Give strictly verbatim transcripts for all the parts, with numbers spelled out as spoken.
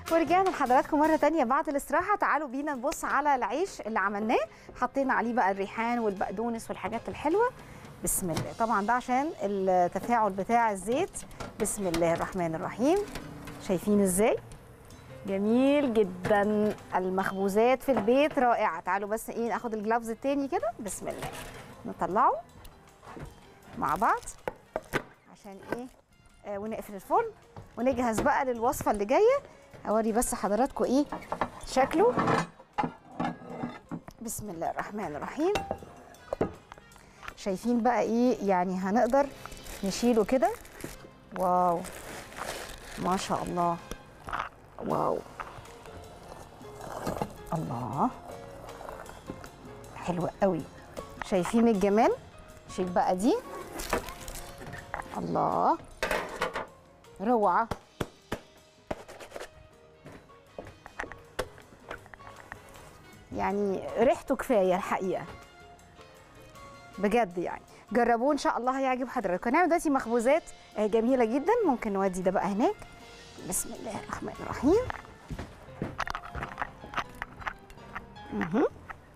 ورجعنا لحضراتكم مرة تانية بعد الاستراحة. تعالوا بينا نبص على العيش اللي عملناه، حطينا عليه بقى الريحان والبقدونس والحاجات الحلوة. بسم الله. طبعا ده عشان التفاعل بتاع الزيت. بسم الله الرحمن الرحيم. شايفين ازاي؟ جميل جدا. المخبوزات في البيت رائعة. تعالوا بس ايه ناخد الجلافز التاني كده. بسم الله. نطلعه مع بعض عشان ايه آه ونقفل الفرن ونجهز بقى للوصفة اللي جاية. اوري بس حضراتكم ايه شكله. بسم الله الرحمن الرحيم. شايفين بقى ايه يعني هنقدر نشيله كده. واو ما شاء الله. واو الله حلوة قوي. شايفين الجمال؟ شيل بقى دي. الله روعة. يعني ريحته كفاية الحقيقة بجد. يعني جربوه ان شاء الله هيعجب حضراتكم. هنعمل دلوقتي مخبوزات جميلة جدا. ممكن نودي ده بقى هناك. بسم الله الرحمن الرحيم. اها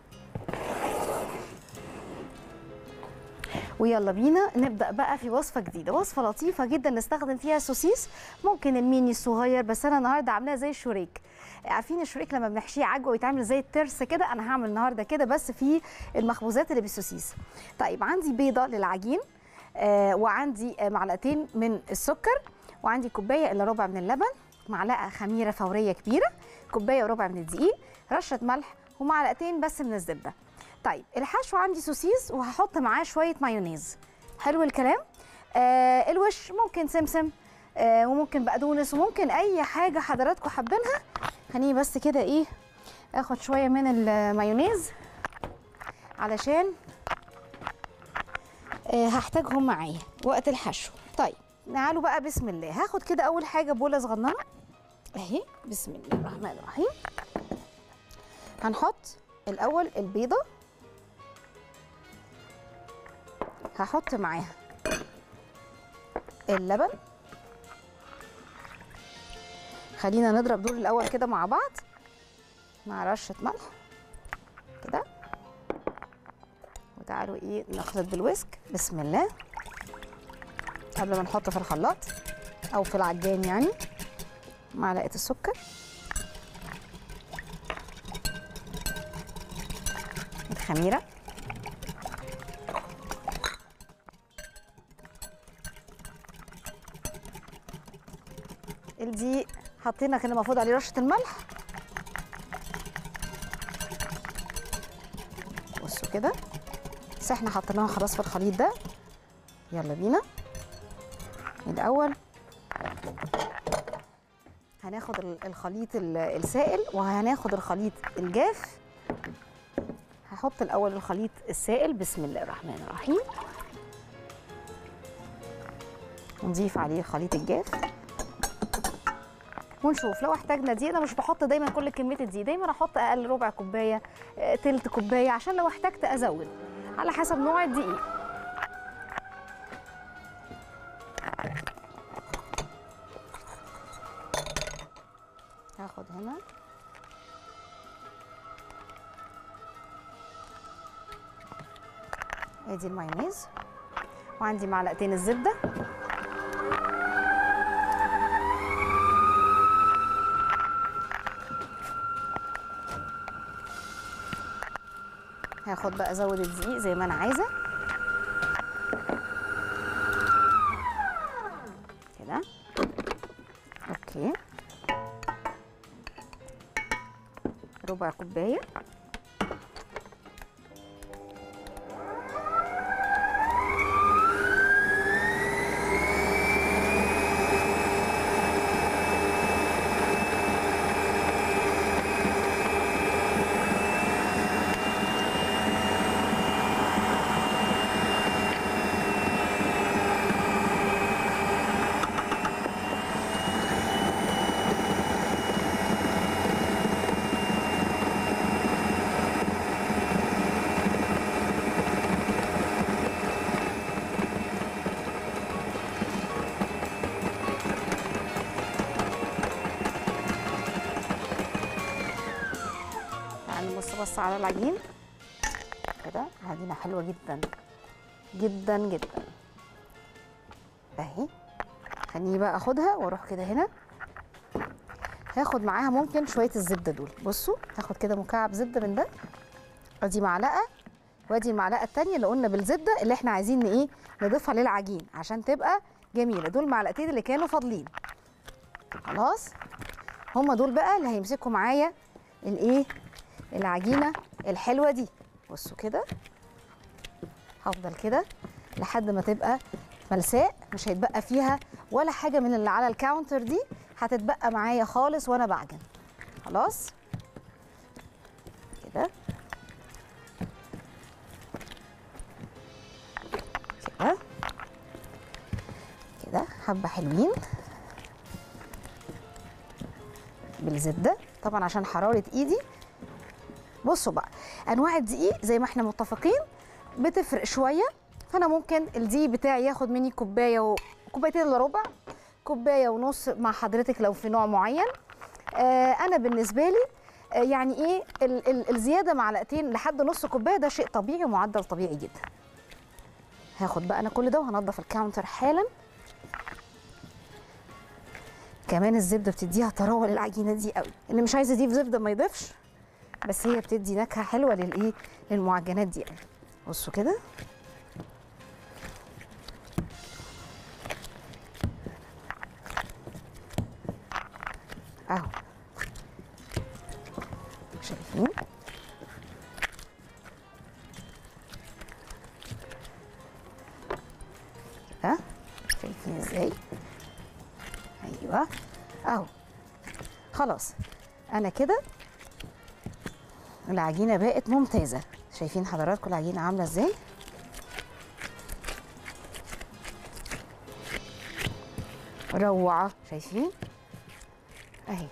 ويلا بينا نبدأ بقى في وصفة جديدة، وصفة لطيفة جدا نستخدم فيها سوسيس. ممكن الميني الصغير، بس أنا النهاردة عاملاها زي الشريك. عارفين الشريك لما بنحشيه عجوة ويتعمل زي الترس كده؟ أنا هعمل النهاردة كده بس في المخبوزات اللي بالسوسيس. طيب عندي بيضة للعجين، آه وعندي آه معلقتين من السكر، وعندي كوباية إلا ربع من اللبن، معلقة خميرة فورية كبيرة، كوباية وربع من الدقيق، رشة ملح، ومعلقتين بس من الزبدة. طيب الحشو عندي سوسيس وهحط معاه شويه مايونيز. حلو الكلام. آه الوش ممكن سمسم، آه وممكن بقدونس، وممكن اي حاجه حضراتكم حابينها. خليني بس كده ايه اخد شويه من المايونيز علشان آه هحتاجهم معايا وقت الحشو. طيب تعالوا بقى بسم الله. هاخد كده اول حاجه بوله صغننه اهي. بسم الله الرحمن الرحيم. هنحط الاول البيضه، هحط معاها اللبن. خلينا نضرب دول الاول كده مع بعض مع رشه ملح كده. وتعالوا ايه نخلط بالويسك. بسم الله. قبل ما نحط في الخلاط او في العجان يعني معلقه السكر، الخميره، الدقيق حطينا كده المفروض عليه رشه الملح. بصوا كده بس احنا حطيناها خلاص في الخليط ده. يلا بينا. الاول هناخد الخليط السائل وهناخد الخليط الجاف. هحط الاول الخليط السائل. بسم الله الرحمن الرحيم. ونضيف عليه الخليط الجاف ونشوف لو احتاجنا دي. انا مش بحط دايما كل كميه الدقيق، دايما احط اقل، ربع كوبايه، تلت كوبايه، عشان لو احتجت ازود على حسب نوع الدقيق. هاخد هنا ادي المايونيز، وعندي معلقتين الزبده، هاخد بقى ازود الدقيق زي ما انا عايزه كده. اوكي ربع كوبايه. بص على العجين كده، عجينه حلوه جدا جدا جدا اهي. خليني بقى اخدها واروح كده هنا، هاخد معاها ممكن شويه الزبده دول. بصوا هاخد كده مكعب زبده من ده، ادي معلقه وادي المعلقه الثانيه اللي قلنا بالزبده اللي احنا عايزين ايه نضيفها للعجين عشان تبقى جميله. دول معلقتين اللي كانوا فاضلين خلاص، هم دول بقى اللي هيمسكوا معايا الايه العجينه الحلوه دي. بصوا كده هفضل كده لحد ما تبقى ملساء، مش هيتبقى فيها ولا حاجه من اللي على الكاونتر دي هتتبقى معايا خالص وانا بعجن. خلاص كده كده كده حبه حلوين بالزبده طبعا عشان حراره ايدي. بصوا بقى انواع الدقيق زي ما احنا متفقين بتفرق شويه، فانا ممكن الدقيق بتاعي ياخد مني كوبايه وكوبايتين الا ربع، كوبايه ونص مع حضرتك لو في نوع معين. آه انا بالنسبه لي آه يعني ايه ال ال الزياده معلقتين لحد نص كوبايه ده شيء طبيعي ومعدل طبيعي جدا. هاخد بقى انا كل ده وهنضف الكاونتر حالا. كمان الزبده بتديها طراوه للعجينه دي قوي، اللي مش عايز يضيف زبده ما يضيفش، بس هي بتدي نكهه حلوه للايه للمعجنات دي قوي. بصوا كده اهو، شايفين كده؟ شايفين ازاي؟ ايوه اهو. خلاص انا كده العجينه بقت ممتازه. شايفين حضراتكم العجينه عامله ازاي؟ روعه. شايفين اهي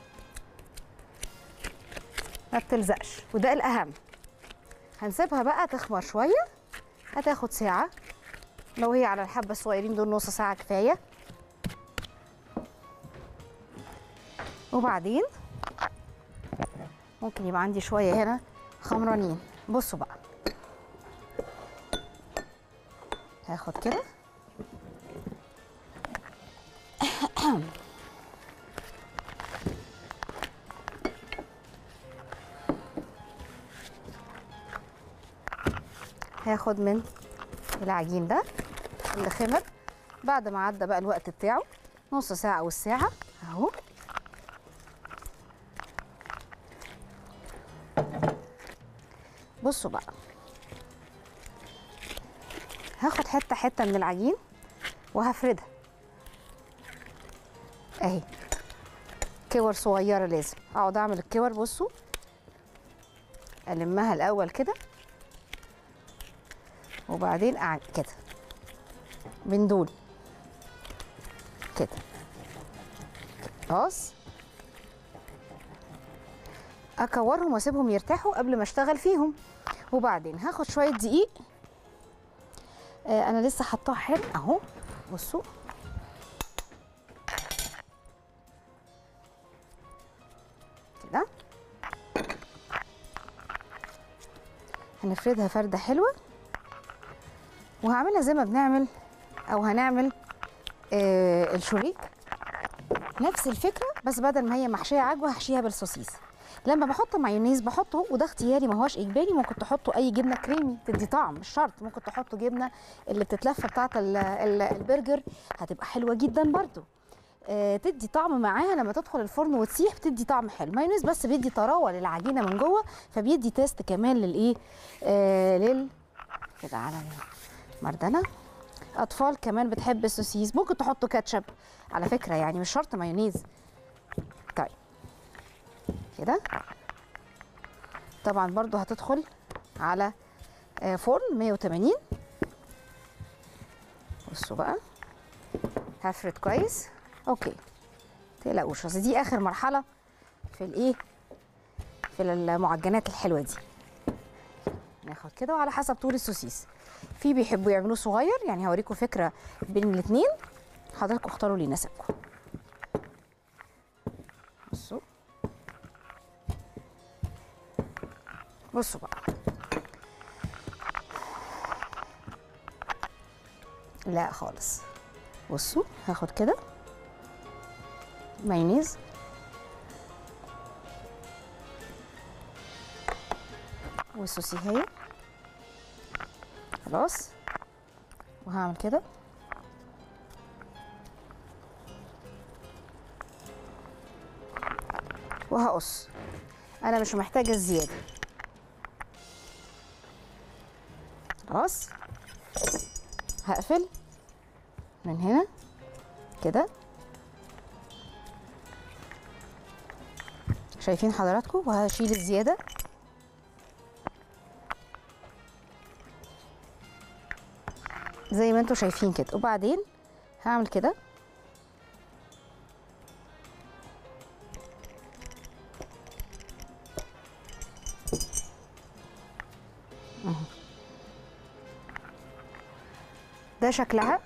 ما بتلزقش، وده الاهم. هنسيبها بقى تخمر شويه، هتاخد ساعه، لو هي على الحبه الصغيرين دول نص ساعه كفايه. وبعدين ممكن يبقى عندي شويه هنا خمرانين. بصوا بقى هاخد كده هاخد من العجين ده اللي خمر بعد ما عدى بقى الوقت بتاعه نص ساعة او الساعة اهو. بصوا بقى هاخد حتة حتة من العجين وهفردها اهي، كور صغيرة لازم اقعد اعمل الكور. بصوا المها الاول كده وبعدين اعمل كده من دول كده. خلاص اكورهم واسيبهم يرتاحوا قبل ما اشتغل فيهم. وبعدين هاخد شويه دقيق، آه انا لسه حطاها حلو اهو. بصوا كده هنفردها فرده حلوه، وهعملها زي ما بنعمل او هنعمل آه الشريك، نفس الفكره، بس بدل ما هي محشيه عجوه هحشيها بالسوسيس. لما بحط مايونيز بحطه وده اختياري ما هوش اجباري، ممكن تحطوا اي جبنه كريمي تدي طعم، مش شرط. ممكن تحطوا جبنه اللي بتتلف بتاعه البرجر هتبقى حلوه جدا برده، آه تدي طعم معاها لما تدخل الفرن وتسيح، بتدي طعم حلو. مايونيز بس بيدي طراوه للعجينه من جوه، فبيدي تيست كمان للايه آه لل كده على المردنه. اطفال كمان بتحب السوسيس ممكن تحطوا كاتشب على فكره، يعني مش شرط مايونيز. طيب كده طبعا برضو هتدخل على فرن مية وتمانين. بصوا بقى هفرد كويس اوكي متقلقوش، بس دي اخر مرحله في الايه في المعجنات الحلوه دي. ناخد كده وعلى حسب طول السوسيس، في بيحبوا يعملوه صغير، يعني هوريكم فكره بين الاثنين، حضراتكم اختاروا اللي يناسبكم. بصوا بصوا بقى، لا خالص. بصوا هاخد كده مايونيز والسوسيهية، خلاص، وهعمل كده وهقص. انا مش محتاجه الزياده، خلاص. هقفل من هنا كده، شايفين حضراتكم، وهشيل الزياده. زي ما انتم شايفين كده، وبعدين هعمل كده ده شكلها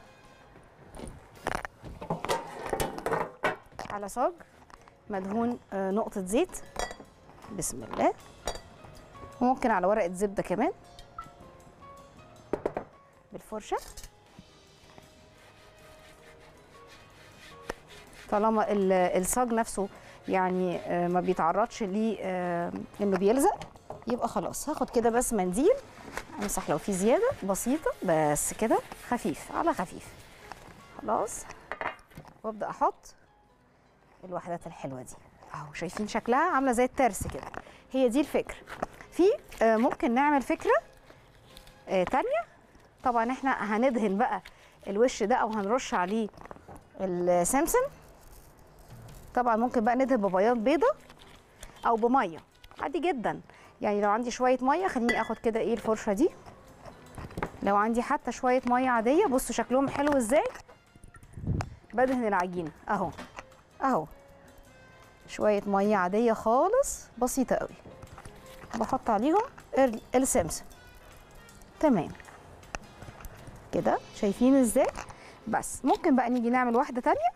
على صاج مدهون نقطة زيت، بسم الله، وممكن على ورقة زبدة كمان بالفرشة، طالما الصاج نفسه يعني ما بيتعرضش ليه انه بيلزق، يبقى خلاص. هاخد كده بس منديل امسح لو في زياده بسيطه، بس كده خفيف على خفيف، خلاص. وابدا احط الوحدات الحلوه دي اهو، شايفين شكلها عامله زي الترس كده. هي دي الفكره. في ممكن نعمل فكره تانية، طبعا احنا هندهن بقى الوش ده او هنرش عليه السمسم. طبعا ممكن بقى ندهن ببياض بيضه او بميه عادي جدا. يعني لو عندي شويه ميه، خليني اخد كده ايه الفرشه دي، لو عندي حتى شويه ميه عاديه، بصوا شكلهم حلو ازاي. بدهن العجينه اهو اهو، شويه ميه عاديه خالص بسيطه قوي، بحط عليهم السمسم. تمام كده، شايفين ازاي؟ بس ممكن بقى نيجي نعمل واحده تانية.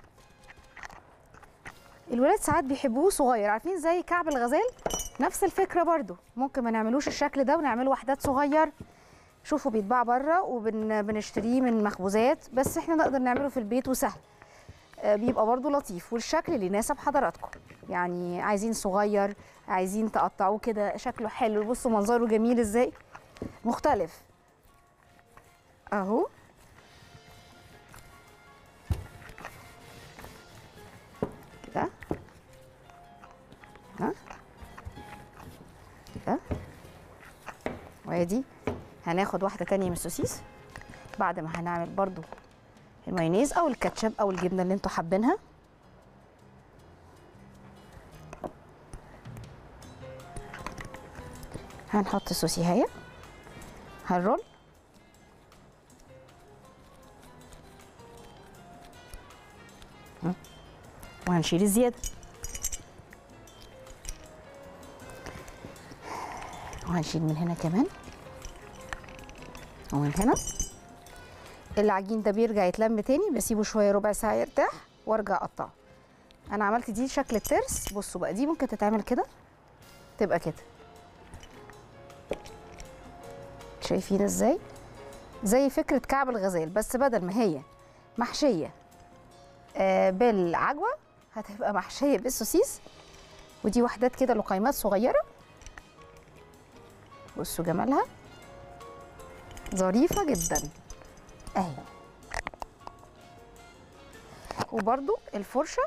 الولاد ساعات بيحبوه صغير، عارفين زي كعب الغزال، نفس الفكره برضو. ممكن ما نعملوش الشكل ده ونعمله وحدات صغير. شوفوا بيتباع بره وبنشتريه من مخبوزات، بس احنا نقدر نعمله في البيت وسهل. آه بيبقى برضو لطيف، والشكل اللي يناسب حضراتكم. يعني عايزين صغير، عايزين تقطعوه كده شكله حلو، بصوا منظره جميل ازاي، مختلف اهو. كده ها كده، وادي هناخد واحده تانية من السوسيس بعد ما هنعمل برضو المايونيز او الكاتشب او الجبنه اللي انتوا حابينها. هنحط السوسيهايه، هنرول وهنشيل الزياده، وهنشيل من هنا كمان ومن هنا. العجين ده بيرجع يتلم تاني، بسيبه شويه ربع ساعه يرتاح وارجع اقطعه. انا عملت دي شكل الترس، بصوا بقى دي ممكن تتعمل كده، تبقى كده، شايفين ازاي؟ زي فكره كعب الغزال، بس بدل ما هي محشيه آه بالعجوه، هتبقى محشيه بالسوسيس. ودي وحدات كده لقيمات صغيره، بصوا جمالها، ظريفه جدا اهي. وبرده الفرشه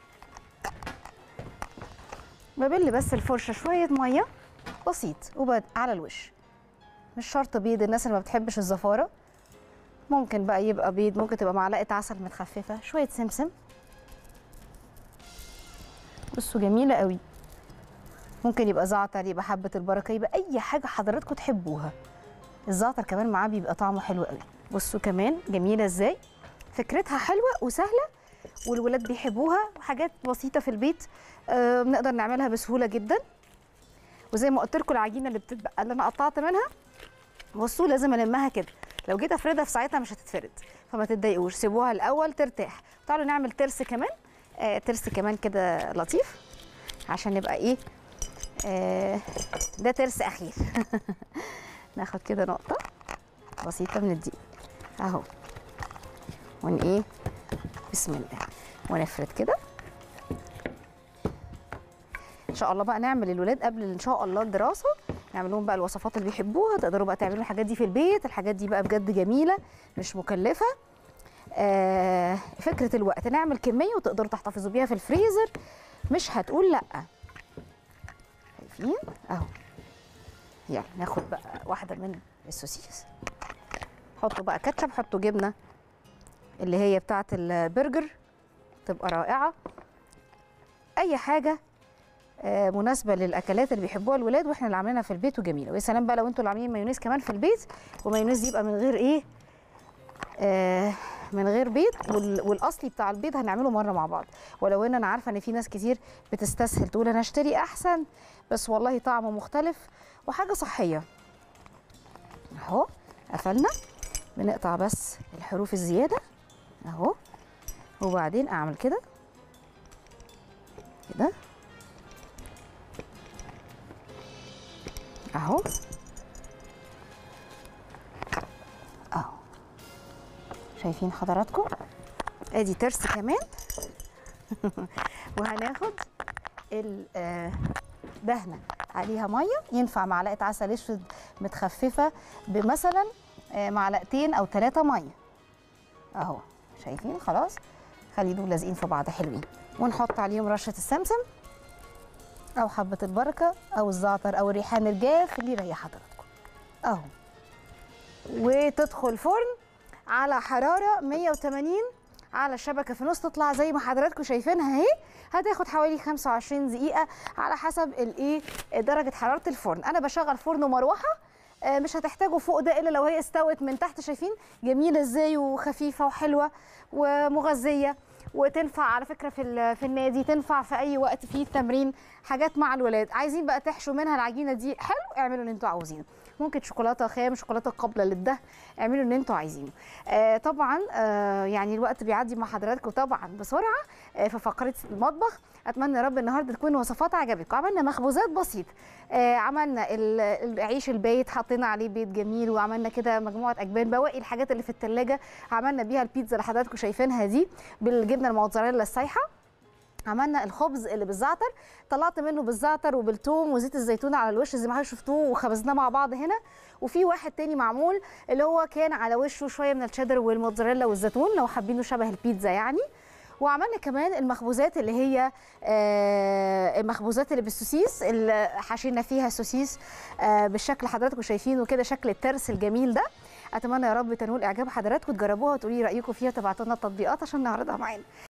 ببل بس الفرشه شويه ميه بسيط وبعد على الوش، مش شرط بيض، الناس اللي ما بتحبش الزفاره ممكن بقى يبقى بيض، ممكن تبقى معلقه عسل متخففه، شويه سمسم. بصوا جميله قوي، ممكن يبقى زعتر، يبقى حبه البركه، يبقى اي حاجه حضراتكم تحبوها. الزعتر كمان معاه بيبقى طعمه حلو قوي. بصوا كمان جميله ازاي، فكرتها حلوه وسهله والولاد بيحبوها، وحاجات بسيطه في البيت آه بنقدر نعملها بسهوله جدا. وزي ما قلت لكم العجينه اللي بتتبقى اللي انا قطعت منها، بصوا لازم المها كده، لو جيت افردها في ساعتها مش هتتفرد، فما تتضايقوش، سيبوها الاول ترتاح. تعالوا نعمل ترس كمان، آه ترس كمان كده لطيف عشان نبقى ايه آه ده ترس اخير. ناخد كده نقطه بسيطه من الدقيق اهو، ون ايه بسم الله، ونفرد كده. ان شاء الله بقى نعمل للولاد قبل ان شاء الله الدراسه، نعمل لهم بقى الوصفات اللي بيحبوها، تقدروا بقى تعملوا الحاجات دي في البيت. الحاجات دي بقى بجد جميله مش مكلفه. آه فكره الوقت، نعمل كميه وتقدروا تحتفظوا بيها في الفريزر، مش هتقول لا. شايفين اهو. يلا ناخد بقى واحده من السوسيس، حطوا بقى كاتشب، حطوا جبنه اللي هي بتاعه البرجر تبقى رائعه. اي حاجه آه مناسبه للاكلات اللي بيحبوها الولاد واحنا اللي عاملينها في البيت وجميله. ويا سلام بقى لو انتوا اللي عاملين مايونيز كمان في البيت، ومايونيز يبقى من غير ايه آه من غير بيض، والاصلي بتاع البيض هنعمله مره مع بعض. ولو ان انا عارفه ان في ناس كتير بتستسهل تقول انا اشتري احسن، بس والله طعمه مختلف وحاجه صحيه. اهو قفلنا، بنقطع بس الحروف الزياده اهو، وبعدين اعمل كده كده اهو اهو. شايفين حضراتكم؟ ادي ترس كمان. وهناخد الدهنه عليها ميه، ينفع معلقه عسل اسود متخففه بمثلا معلقتين او ثلاثه ميه اهو. شايفين؟ خلاص خلي دول لازقين في بعض حلوين. ونحط عليهم رشه السمسم او حبه البركه او الزعتر او الريحان الجاف اللي يريح حضراتكم اهو. وتدخل فرن على حراره مية وتمانين على الشبكه في نص، تطلع زي ما حضراتكم شايفينها اهي. هتاخد حوالي خمسة وعشرين دقيقه على حسب الايه درجه حراره الفرن. انا بشغل فرن ومروحه، مش هتحتاجوا فوق ده الا لو هي استوت من تحت. شايفين جميله ازاي وخفيفه وحلوه ومغذيه، وتنفع على فكره في في النادي، تنفع في اي وقت فيه التمرين، حاجات مع الولاد. عايزين بقى تحشوا منها العجينه دي حلو، اعملوا اللي انتوا عاوزينه. ممكن شوكولاته خام، شوكولاته قابله للدهن، اعملوا اللي انتوا عايزينه. آه طبعا آه يعني الوقت بيعدي مع حضراتكم طبعا بسرعه آه في فقره المطبخ. اتمنى يا رب النهارده تكون وصفات عجبتكم. عملنا مخبوزات بسيطه، آه عملنا العيش البايت حطينا عليه بيض جميل، وعملنا كده مجموعه اجبان، بواقي الحاجات اللي في الثلاجه عملنا بيها البيتزا اللي حضراتكم شايفينها دي بالجبنه الموتزاريلا السايحه. عملنا الخبز اللي بالزعتر، طلعت منه بالزعتر وبالثوم وزيت الزيتون على الوش زي ما حضرتك شفتوه، وخبزناه مع بعض هنا. وفي واحد تاني معمول اللي هو كان على وشه شويه من الشيدر والموتزاريلا والزيتون لو حابينه شبه البيتزا يعني. وعملنا كمان المخبوزات اللي هي آه المخبوزات اللي بالسوسيس، اللي حشينا فيها سوسيس آه بالشكل اللي حضراتكم شايفينه كده، شكل الترس الجميل ده. اتمنى يا رب تنول اعجاب حضراتكم، تجربوها وتقولي رايكم فيها، تبعتوا لنا التطبيقات عشان نعرضها معانا.